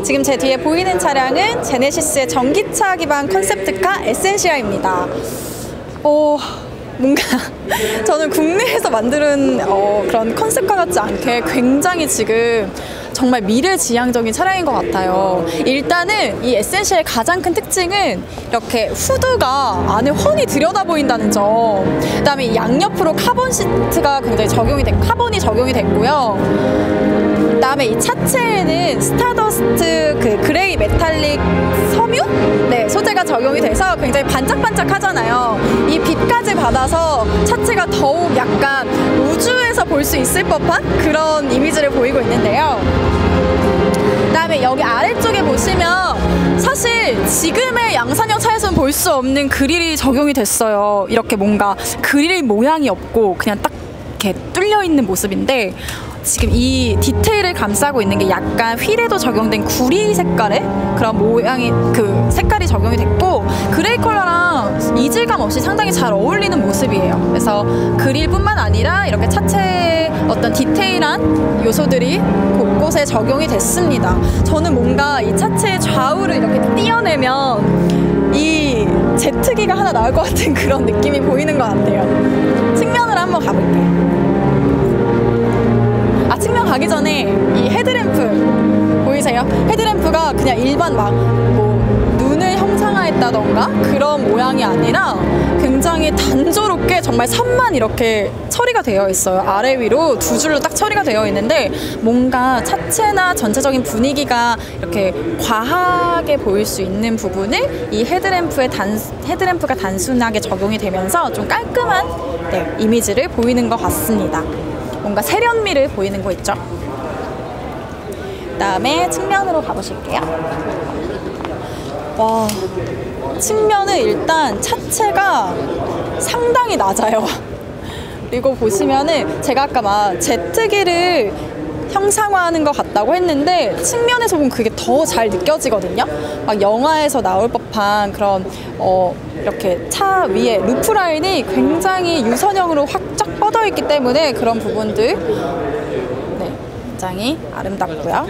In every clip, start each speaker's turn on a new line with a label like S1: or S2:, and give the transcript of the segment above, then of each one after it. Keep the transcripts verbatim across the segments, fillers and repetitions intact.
S1: 지금 제 뒤에 보이는 차량은 제네시스의 전기차 기반 컨셉트카 에센시아입니다. 어, 뭔가 저는 국내에서 만드는 어, 그런 컨셉카 같지 않게 굉장히 지금 정말 미래지향적인 차량인 것 같아요. 일단은 이 에센시아의 가장 큰 특징은 이렇게 후드가 안에 훤히 들여다 보인다는 점. 그 다음에 양옆으로 카본 시트가 굉장히 적용이 됐, 카본이 적용이 됐고요. 그 다음에 이 차체에는 스타더스트 그 그레이 메탈릭 섬유? 네, 소재가 적용이 돼서 굉장히 반짝반짝 하잖아요. 이 빛까지 받아서 차체가 더욱 약간 우주에서 볼 수 있을 법한 그런 이미지를 보이고 있는데요. 그 다음에 여기 아래쪽에 보시면 사실 지금의 양산형 차에서는 볼 수 없는 그릴이 적용이 됐어요. 이렇게 뭔가 그릴 모양이 없고 그냥 딱 이렇게 뚫려 있는 모습인데, 지금 이 디테일을 감싸고 있는 게 약간 휠에도 적용된 구리 색깔의 그런 모양이, 그 색깔이 적용이 됐고, 그레이 컬러랑 이질감 없이 상당히 잘 어울리는 모습이에요. 그래서 그릴뿐만 아니라 이렇게 차체에 어떤 디테일한 요소들이 곳곳에 적용이 됐습니다. 저는 뭔가 이 차체의 좌우를 이렇게 띄어내면 이 제트기가 하나 나올 것 같은 그런 느낌이 보이는 것 같아요. 측면으로 한번 가볼게요. 아, 측면 가기 전에 이 헤드램프 보이세요? 헤드램프가 그냥 일반 막 뭐 눈을 형상화했다던가 그런 모양이 아니라 굉장히 단조롭게 정말 선만 이렇게 처리가 되어 있어요. 아래 위로 두 줄로 딱 처리가 되어 있는데, 뭔가 차체나 전체적인 분위기가 이렇게 과하게 보일 수 있는 부분을 이 헤드램프의 단, 헤드램프가 단순하게 적용이 되면서 좀 깔끔한 네, 이미지를 보이는 것 같습니다. 뭔가 세련미를 보이는 거 있죠? 그 다음에 측면으로 가보실게요. 와, 측면은 일단 차체가 상당히 낮아요. 그리고 보시면은 제가 아까 막 제트기를 형상화하는 것 같다고 했는데, 측면에서 보면 그게 더 잘 느껴지거든요. 막 영화에서 나올 법한 그런 어 이렇게 차 위에 루프 라인이 굉장히 유선형으로 확쫙 뻗어 있기 때문에 그런 부분들 네, 굉장히 아름답고요.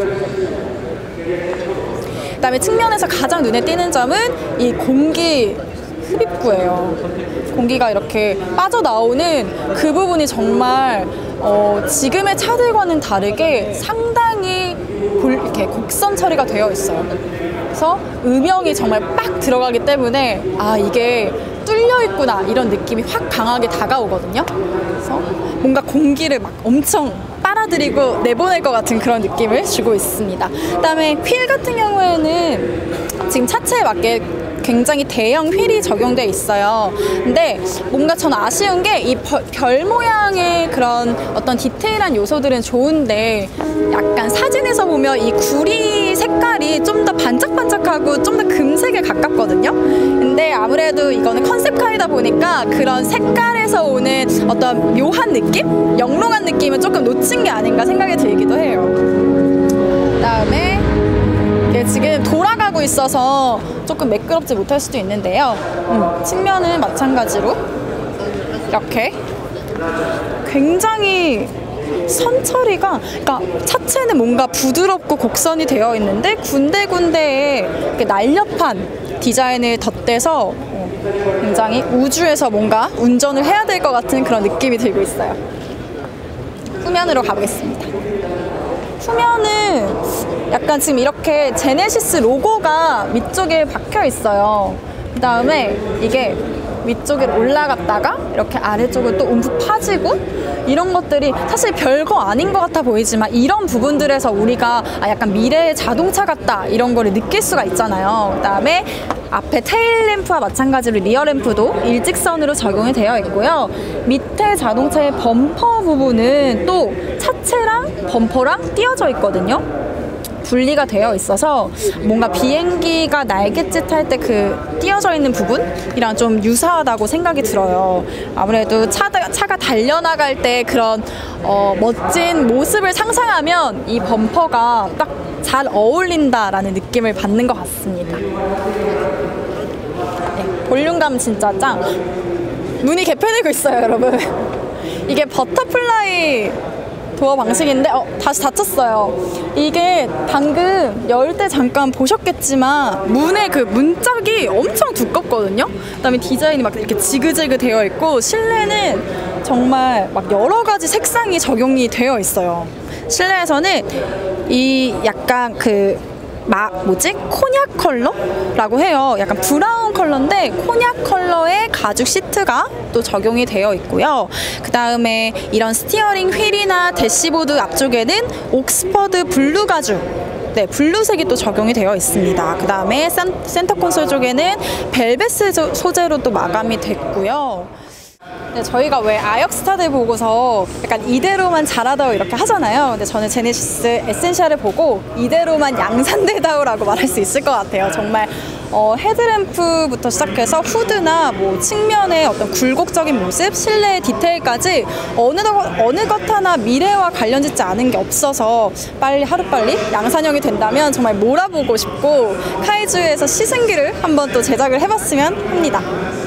S1: 그 다음에 측면에서 가장 눈에 띄는 점은 이 공기 흡입구예요. 공기가 이렇게 빠져나오는 그 부분이 정말 어, 지금의 차들과는 다르게 상당히 볼, 이렇게 곡선 처리가 되어 있어요. 그래서 음영이 정말 빡 들어가기 때문에 아, 이게 뚫려 있구나 이런 느낌이 확 강하게 다가오거든요. 그래서 뭔가 공기를 막 엄청 빨아들이고 내보낼 것 같은 그런 느낌을 주고 있습니다. 그 다음에 휠 같은 경우에는 지금 차체에 맞게 굉장히 대형 휠이 적용돼 있어요. 근데 뭔가 전 아쉬운 게 이 별 모양의 그런 어떤 디테일한 요소들은 좋은데, 약간 사진에서 보면 이 구리 색깔이 좀 더 반짝반짝하고 좀 더 금색에 가깝거든요. 근데 아무래도 이거는 컨셉카이다 보니까 그런 색깔에서 오는 어떤 묘한 느낌? 영롱한 느낌은 조금 놓친 게 아닌가 생각이 들기도 해요. 그 다음에 지금 돌아가고 있어서 조금 매끄럽지 못할 수도 있는데요. 음, 측면은 마찬가지로 이렇게 굉장히 선 처리가, 그러니까 차체는 뭔가 부드럽고 곡선이 되어 있는데 군데군데에 이렇게 날렵한 디자인을 덧대서 굉장히 우주에서 뭔가 운전을 해야 될 것 같은 그런 느낌이 들고 있어요. 후면으로 가보겠습니다. 후면은 약간 지금 이렇게 제네시스 로고가 위쪽에 박혀 있어요. 그 다음에 이게 위쪽에 올라갔다가 이렇게 아래쪽을 또 움푹 파지고, 이런 것들이 사실 별거 아닌 것 같아 보이지만 이런 부분들에서 우리가 아, 약간 미래의 자동차 같다 이런 거를 느낄 수가 있잖아요. 그 다음에 앞에 테일 램프와 마찬가지로 리어 램프도 일직선으로 적용이 되어 있고요. 밑에 자동차의 범퍼 부분은 또 차체랑 범퍼랑 띄어져 있거든요. 분리가 되어 있어서 뭔가 비행기가 날갯짓 할 때 그 띄어져 있는 부분이랑 좀 유사하다고 생각이 들어요. 아무래도 차가, 차가 달려나갈 때 그런 어, 멋진 모습을 상상하면 이 범퍼가 딱 잘 어울린다라는 느낌을 받는 것 같습니다. 네, 볼륨감 진짜 짱! 눈이 개편되고 있어요, 여러분. 이게 버터플라이 도어 방식인데 어, 다시 닫혔어요. 이게 방금 열 때 잠깐 보셨겠지만 문의 그 문짝이 엄청 두껍거든요. 그다음에 디자인이 막 이렇게 지그재그 되어 있고 실내는 정말 막 여러 가지 색상이 적용이 되어 있어요. 실내에서는 이 약간 그 마, 뭐지? 코냑 컬러라고 해요. 약간 브라운 컬러인데 코냑 컬러의 가죽 시트가 또 적용이 되어 있고요. 그 다음에 이런 스티어링 휠이나 대시보드 앞쪽에는 옥스퍼드 블루 가죽, 네, 블루색이 또 적용이 되어 있습니다. 그 다음에 센터 콘솔 쪽에는 벨벳 소재로 또 마감이 됐고요. 네, 저희가 왜 아역스타들 보고서 약간 이대로만 잘하다오 이렇게 하잖아요. 근데 저는 제네시스 에센셜을 보고 이대로만 양산되다오라고 말할 수 있을 것 같아요. 정말 어, 헤드램프부터 시작해서 후드나 뭐 측면의 어떤 굴곡적인 모습, 실내의 디테일까지 어느, 어느 것 하나 미래와 관련짓지 않은 게 없어서 빨리 하루빨리 양산형이 된다면 정말 몰아보고 싶고 카이주에서 시승기를 한번 또 제작을 해봤으면 합니다.